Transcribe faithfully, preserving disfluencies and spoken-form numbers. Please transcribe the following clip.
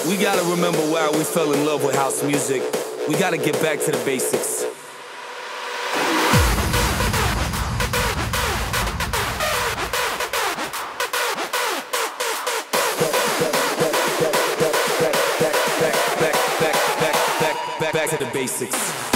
We gotta remember why we fell in love with house music. We gotta get back to the basics. Back, back, back, back, back, back, back, back, back to the basics.